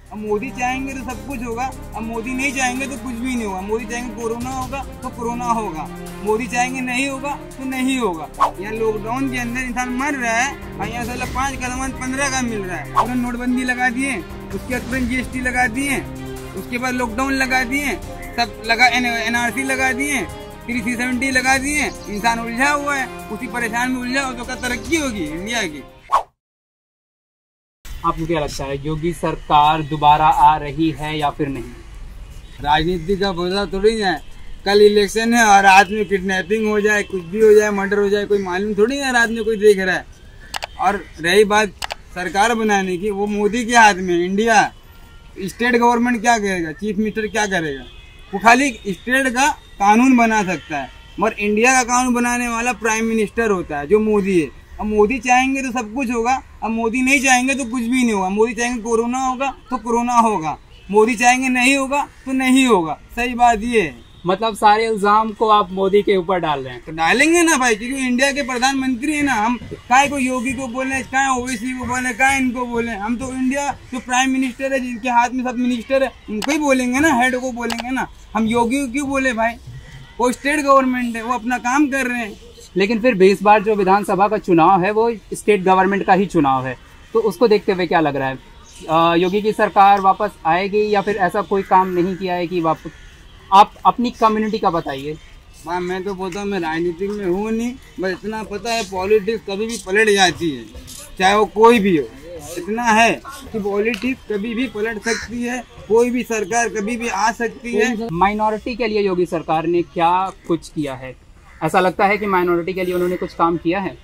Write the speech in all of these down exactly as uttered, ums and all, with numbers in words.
अब मोदी चाहेंगे तो सब कुछ होगा, अब मोदी नहीं चाहेंगे तो कुछ भी नहीं होगा। मोदी चाहेंगे कोरोना होगा तो कोरोना होगा, मोदी चाहेंगे नहीं होगा तो नहीं होगा। यहाँ लॉकडाउन के अंदर इंसान मर रहा है और यहाँ साला पाँच का सामान पंद्रह का मिल रहा है। तुरंत नोटबंदी लगा दिए, उसके बाद तुरंत जी एस टी लगा दिए, उसके बाद लॉकडाउन लगा दिए, सब लगा एन आर सी लगा दिए, थ्री सी सेवेंटी लगा दिए। इंसान उलझा हुआ है, उसी परेशान में उलझा हो तो क्या तरक्की होगी इंडिया की। आपको क्या लगता है योगी सरकार दोबारा आ रही है या फिर नहीं? राजनीति का भरोसा थोड़ी है, कल इलेक्शन है और रात में किडनैपिंग हो जाए, कुछ भी हो जाए, मर्डर हो जाए, कोई मालूम थोड़ी है रात में कोई देख रहा है। और रही बात सरकार बनाने की, वो मोदी के हाथ में। इंडिया स्टेट गवर्नमेंट क्या करेगा, चीफ मिनिस्टर क्या करेगा? वो खाली स्टेट का कानून बना सकता है, मगर इंडिया का कानून बनाने वाला प्राइम मिनिस्टर होता है जो मोदी है। अब मोदी चाहेंगे तो सब कुछ होगा, अब मोदी नहीं चाहेंगे तो कुछ भी नहीं होगा। मोदी चाहेंगे कोरोना होगा तो कोरोना होगा, मोदी चाहेंगे नहीं होगा तो नहीं होगा। सही बात ये है। मतलब सारे इल्जाम को आप मोदी के ऊपर डाल रहे हैं? तो डालेंगे ना भाई, क्योंकि इंडिया के प्रधानमंत्री है ना हम। काय को योगी को बोले, काय ओवैसी को बोले, काय इनको बोले? हम तो इंडिया जो प्राइम मिनिस्टर है, जिनके हाथ में सब मिनिस्टर है, उनको ही बोलेंगे ना, हेड को बोलेंगे ना। हम योगी को क्यों बोले भाई? वो स्टेट गवर्नमेंट है, वो अपना काम कर रहे हैं। लेकिन फिर इस बार जो विधानसभा का चुनाव है वो स्टेट गवर्नमेंट का ही चुनाव है, तो उसको देखते हुए क्या लग रहा है? आ, योगी की सरकार वापस आएगी या फिर ऐसा कोई काम नहीं किया है कि वापस? आप अपनी कम्युनिटी का बताइए। हाँ, मैं तो बोलता हूँ, मैं राजनीतिक में हूँ नहीं, बस इतना पता है पॉलिटिक्स कभी भी पलट जाती है, चाहे वो कोई भी हो। इतना है कि पॉलिटिक्स कभी भी पलट सकती है, कोई भी सरकार कभी भी आ सकती है। माइनॉरिटी के लिए योगी सरकार ने क्या कुछ किया है? ऐसा लगता है कि माइनॉरिटी के लिए उन्होंने कुछ काम किया है?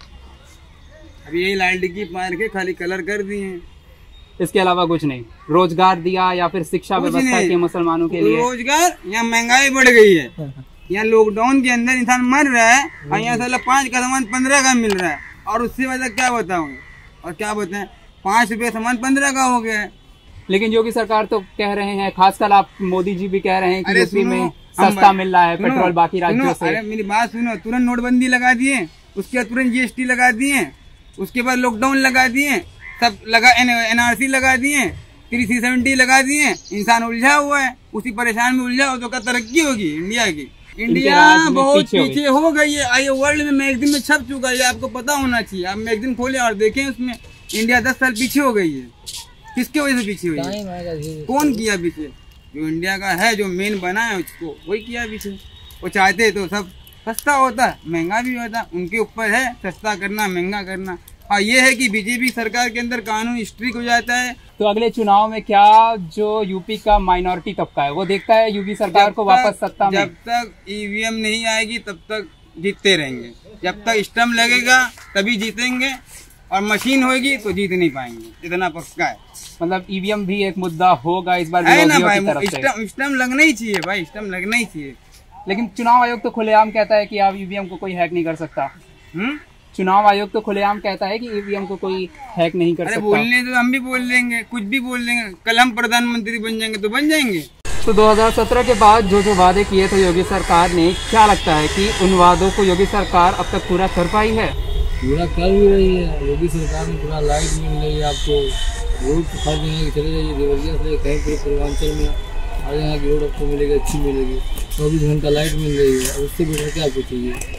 अभी यही लाइट की मार के खाली कलर कर दिए हैं, इसके अलावा कुछ नहीं। रोजगार दिया या फिर शिक्षा व्यवस्था की मुसलमानों के लिए? रोजगार, यहाँ महंगाई बढ़ गई है। यहाँ लॉकडाउन के अंदर इंसान मर रहा है और यहाँ साला पाँच का सामान पंद्रह का मिल रहा है। और उससे वजह क्या बताऊँ और क्या बताएं, पाँच रुपये सामान पंद्रह का हो गया है। लेकिन योगी सरकार तो कह रहे हैं, खासकर आप मोदी जी भी कह रहे हैं कि यूपी में सस्ता मिल रहा है पेट्रोल बाकी राज्यों से। अरे मेरी बात सुनो, तुरंत नोटबंदी लगा दिए, उसके बाद तुरंत जी एस टी लगा दिए, उसके बाद लॉकडाउन लगा दिए, सब लगा एन आर सी लगा दिए, थ्री सी सेवेंटी लगा दिए। इंसान उलझा हुआ है, उसी परेशान में उलझा हो तो क्या तरक्की होगी इंडिया की? इंडिया बहुत पीछे हो गई है। आइए वर्ल्ड में मैगजीन में छप चुका है, आपको पता होना चाहिए। आप मैगजीन खोले और देखें, उसमें इंडिया दस साल पीछे हो गई है। किसके वजह से पीछे हुई है? कौन किया पीछे? जो इंडिया का है, जो मेन बना है, उसको वही किया पीछे। वो चाहते तो सब सस्ता होता, महंगा भी होता। उनके ऊपर है सस्ता करना, महंगा करना। हाँ, ये है कि बीजेपी सरकार के अंदर कानून स्ट्रिक्ट हो जाता है। तो अगले चुनाव में क्या जो यूपी का माइनॉरिटी तबका है वो देखता है योगी सरकार को वापस सत्ता में? जब तक ई वी एम नहीं आएगी तब तक जीतते रहेंगे। जब तक स्टम्प लगेगा तभी जीतेंगे, और मशीन होगी तो जीत नहीं पाएंगे, इतना पक्का है। मतलब ई वी एम भी एक मुद्दा होगा इस बार है ना भाई? स्टम्प लगना ही चाहिए भाई, स्टम्प लगना ही चाहिए। लेकिन चुनाव आयोग तो खुलेआम कहता है कि आप ई वी एम को कोई हैक नहीं कर सकता। हम्म चुनाव आयोग तो खुलेआम कहता है कि ई वी एम को कोई हैक नहीं कर अरे सकता। बोलने तो हम भी बोल देंगे, कुछ भी बोल देंगे। कल हम प्रधानमंत्री बन जाएंगे तो बन जाएंगे। तो दो हज़ार सत्रह के बाद जो जो वादे किए थे योगी सरकार ने, क्या लगता है कि उन वादों को योगी सरकार अब तक पूरा कर पाई है? पूरा कर भी रही है योगी सरकार में। पूरा लाइट मिल रही है आपको, रोड हर जगह चले जाइए, देवरिया से कहीं पूरे पूर्वांचल में हर जगह की रोड आपको मिलेगी, अच्छी मिलेगी। चौबीस घंटा लाइट मिल रही है, और उससे बेटर क्या आपको चाहिए?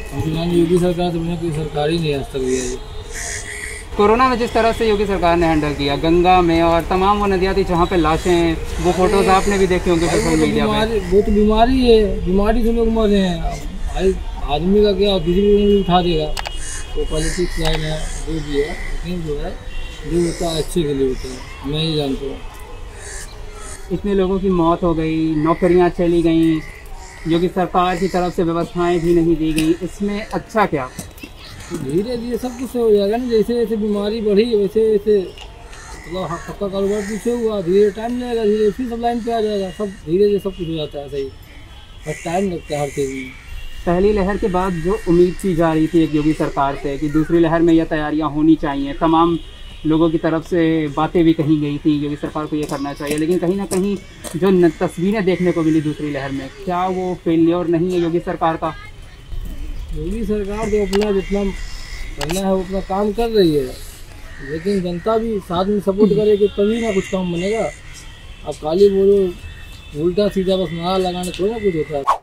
योगी सरकार से बिना कोई सरकार ही नहीं आज तक दिया है। कोरोना में जिस तरह से योगी सरकार ने हैंडल किया, गंगा में और तमाम वो नदियाँ थी जहाँ पे लाशें हैं, वो फोटोज आपने भी देखे होंगे सोशल मीडिया पे। वो तो बीमारी है, बीमारी से लोग मरे हैं। आदमी का क्या किसी भी उठा देगा। तो पॉलिटिक्स लाइन है जो भी है, लेकिन जो है जो होता है अच्छे के लिए होता है, मैं ये जानता हूँ। इतने लोगों की मौत हो गई, नौकरियाँ चली गई, योगी सरकार की तरफ से व्यवस्थाएं भी नहीं दी गई, इसमें अच्छा क्या? धीरे धीरे सब कुछ हो जाएगा ना। जैसे जैसे बीमारी बढ़ी वैसे वैसे मतलब सबका कारोबार पीछे हुआ, धीरे टाइम लगेगा, धीरे फिर सब लाइन पे आ जाएगा। सब धीरे धीरे सब कुछ हो जाता है सही, बस टाइम लगता है हर चीज़ में। पहली लहर के बाद जो उम्मीद की जा रही थी एक योगी सरकार से कि दूसरी लहर में यह तैयारियां होनी चाहिए, तमाम लोगों की तरफ से बातें भी कही गई थी योगी सरकार को ये करना चाहिए, लेकिन कहीं ना कहीं जो तस्वीरें देखने को मिली दूसरी लहर में, क्या वो फेलियर नहीं है योगी सरकार का? योगी सरकार जो अपना जितना करना है वो अपना काम कर रही है, लेकिन जनता भी साथ में सपोर्ट करेगी तभी ना कुछ काम बनेगा। अब खाली बोलो उल्टा सीधा बस नारा लगाने थोड़ा ना कुछ होता है।